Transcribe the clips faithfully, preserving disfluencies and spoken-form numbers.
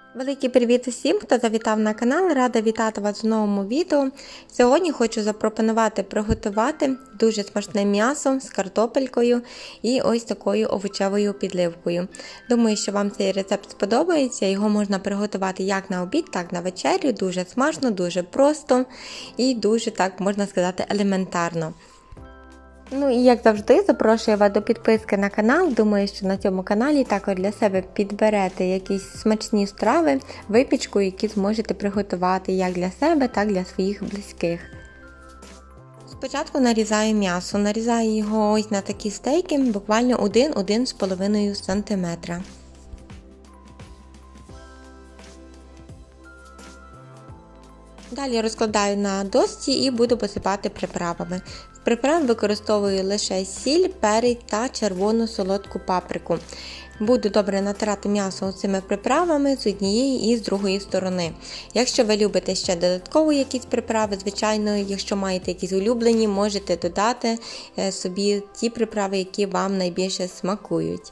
Великий привіт усім, хто завітав на канал, рада вітати вас в новому відео. Сьогодні хочу запропонувати приготувати дуже смачне м'ясо з картопелькою і ось такою овочевою підливкою. Думаю, що вам цей рецепт сподобається, його можна приготувати як на обід, так і на вечерю, дуже смачно, дуже просто і дуже, так можна сказати, елементарно. Ну і як завжди, запрошую вас до підписки на канал. Думаю, що на цьому каналі також для себе підберете якісь смачні страви, випічку, які зможете приготувати як для себе, так і для своїх близьких. Спочатку нарізаю м'ясо. Нарізаю його ось на такі стейки, буквально один до одного з половиною сантиметра. Далі розкладаю на дошці і буду посипати приправами. В приправ використовую лише сіль, перець та червону солодку паприку. Буду добре натирати м'ясо цими приправами з однієї і з другої сторони. Якщо ви любите ще додатково якісь приправи, звичайно, якщо маєте якісь улюблені, можете додати собі ті приправи, які вам найбільше смакують.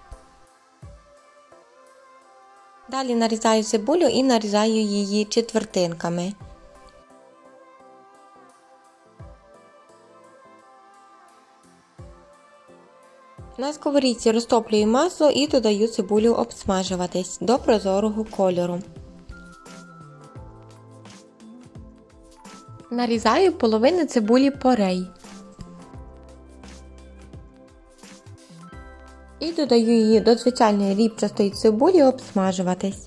Далі нарізаю цибулю і нарізаю її четвертинками. На сковорідці розтоплюю масло і додаю цибулю обсмажуватись до прозорого кольору. Нарізаю половину цибулі порей. І додаю її до звичайної рібчастої цибулі обсмажуватись.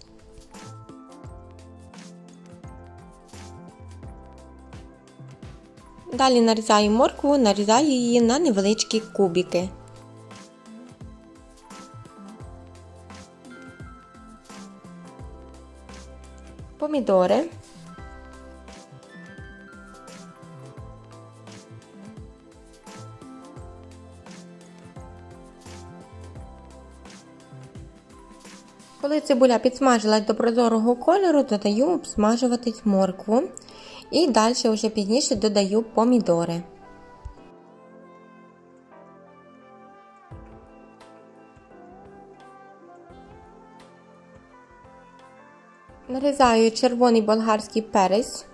Далі нарізаю моркву, нарізаю її на невеличкі кубики. Помідори. Коли цибуля підсмажилась до прозорого кольору, додаю обсмажуватись моркву і далі вже пізніше додаю помідори. Нарізаю червоний болгарський перець.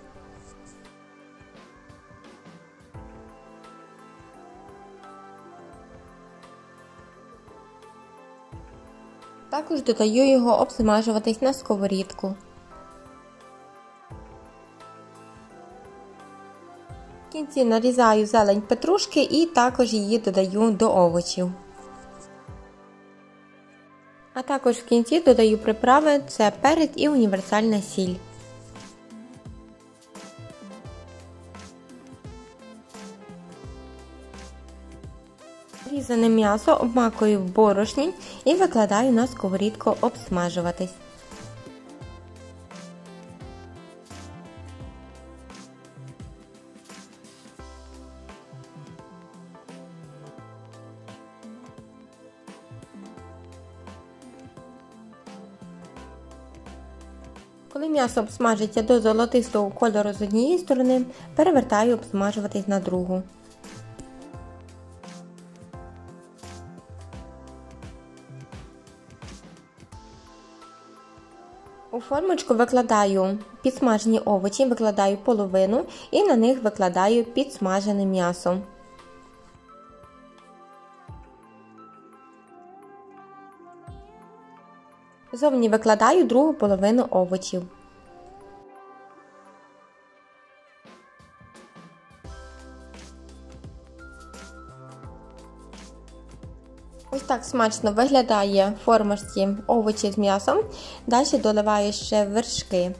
Також додаю його обсмажуватись на сковорідку. В кінці нарізаю зелень петрушки і також її додаю до овочів. А також в кінці додаю приправи, це перець і універсальна сіль. Різане м'ясо обмакую в борошні і викладаю на сковорідку обсмажуватись. Коли м'ясо обсмажиться до золотистого кольору з однієї сторони, перевертаю обсмажуватись на другу. У формочку викладаю підсмажені овочі, викладаю половину і на них викладаю підсмажене м'ясо. Зовні викладаю другу половину овочів. Ось так смачно виглядає в формочці овочі з м'ясом. Далі доливаю ще вершки.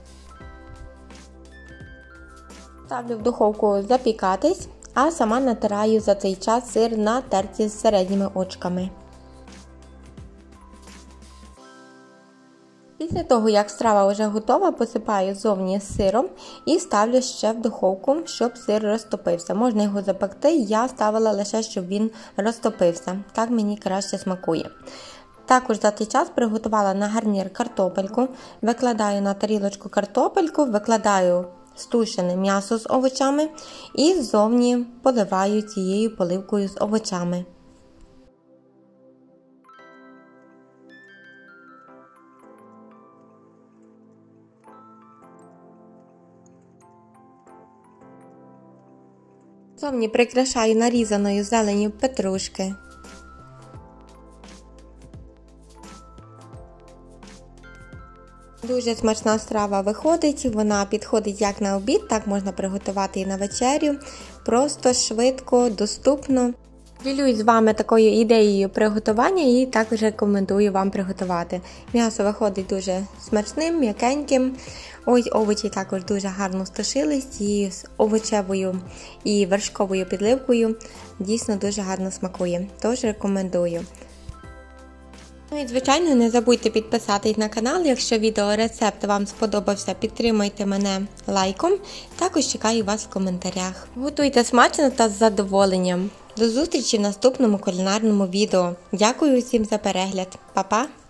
Ставлю в духовку запікатись, а сама натираю за цей час сир на терці з середніми очками. Після того, як страва вже готова, посипаю зовні сиром і ставлю ще в духовку, щоб сир розтопився. Можна його запекти, я ставила лише, щоб він розтопився. Так мені краще смакує. Також за цей час приготувала на гарнір картопельку. Викладаю на тарілочку картопельку, викладаю стушене м'ясо з овочами і ззовні поливаю цією поливкою з овочами. Зовні прикрашаю нарізаною зеленню петрушки. Дуже смачна страва виходить, вона підходить як на обід, так можна приготувати і на вечерю. Просто, швидко, доступно. Ділюсь з вами такою ідеєю приготування і також рекомендую вам приготувати. М'ясо виходить дуже смачним, м'якеньким. Ось овочі також дуже гарно стушились і з овочевою і вершковою підливкою дійсно дуже гарно смакує. Тож рекомендую. Ну і звичайно не забудьте підписатись на канал, якщо відеорецепт вам сподобався, підтримайте мене лайком. Також чекаю вас в коментарях. Готуйте смачно та з задоволенням. До зустрічі в наступному кулінарному відео. Дякую усім за перегляд. Па-па!